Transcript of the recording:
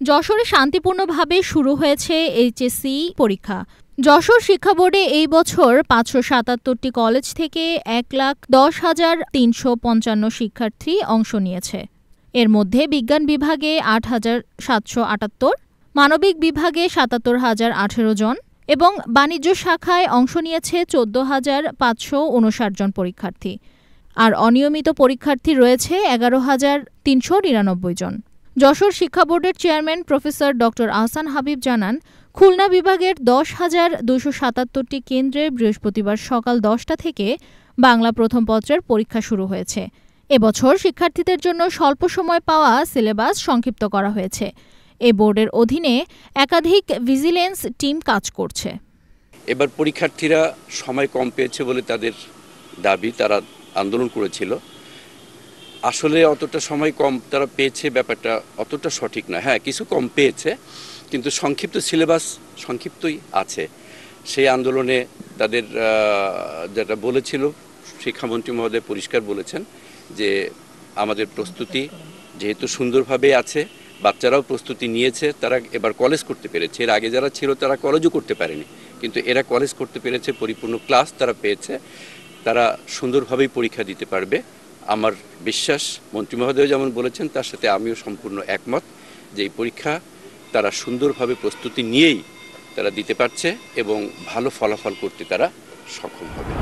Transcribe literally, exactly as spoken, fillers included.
যশোরে শান্তিপূর্ণভাবে শুরু হয়েছে এইচএসসি পরীক্ষা। যশোর শিক্ষা বোর্ডে এই বছর পাঁচশো সাতাত্তরটি কলেজ থেকে এক লাখ দশ হাজার তিনশো পঞ্চান্ন শিক্ষার্থী অংশ নিয়েছে। এর মধ্যে বিজ্ঞান বিভাগে আট হাজার সাতশো আটাত্তর, মানবিক বিভাগে সাতাত্তর হাজার আঠেরো জন এবং বাণিজ্য শাখায় অংশ নিয়েছে চোদ্দ হাজার পাঁচশো উনষাট জন পরীক্ষার্থী। আর অনিয়মিত পরীক্ষার্থী রয়েছে এগারো হাজার তিনশো নিরানব্বই জন। যশোর শিক্ষা বোর্ডের chairman professor doctor Ahsan Habib জানান, খুলনা বিভাগের দশ হাজার দুশো সাতাত্তরটি কেন্দ্রে বৃহস্পতিবার সকাল দশটা থেকে বাংলা প্রথম পত্রের পরীক্ষা শুরু হয়েছে। এবছর শিক্ষার্থীদের জন্য স্বল্প সময় পাওয়া সিলেবাস সংক্ষিপ্ত করা হয়েছে। এ বোর্ডের অধীনে একাধিক ভিজিলেন্স টিম কাজ করছে। এবার পরীক্ষার্থীরা সময় কম পেয়েছে বলে তাদের দাবি, তারা আন্দোলন করেছিল। আসলে অতটা সময় কম তারা পেয়েছে ব্যাপারটা অতটা সঠিক না। হ্যাঁ, কিছু কম পেয়েছে, কিন্তু সংক্ষিপ্ত সিলেবাস সংক্ষিপ্তই আছে। সেই আন্দোলনে তাদের যেটা বলেছিল শিক্ষামন্ত্রী মহোদয় পরিষ্কার বলেছেন যে আমাদের প্রস্তুতি যেহেতু সুন্দরভাবে আছে, বাচ্চারাও প্রস্তুতি নিয়েছে, তারা এবার কলেজ করতে পেরেছে। এর আগে যারা ছিল তারা কলেজও করতে পারেনি, কিন্তু এরা কলেজ করতে পেরেছে, পরিপূর্ণ ক্লাস তারা পেয়েছে, তারা সুন্দরভাবেই পরীক্ষা দিতে পারবে। আমার বিশ্বাস মন্ত্রী মহোদয় যেমন বলেছেন তার সাথে আমিও সম্পূর্ণ একমত যে এই পরীক্ষা তারা সুন্দরভাবে প্রস্তুতি নিয়েই তারা দিতে পারছে এবং ভালো ফলাফল করতে তারা সক্ষম হবে।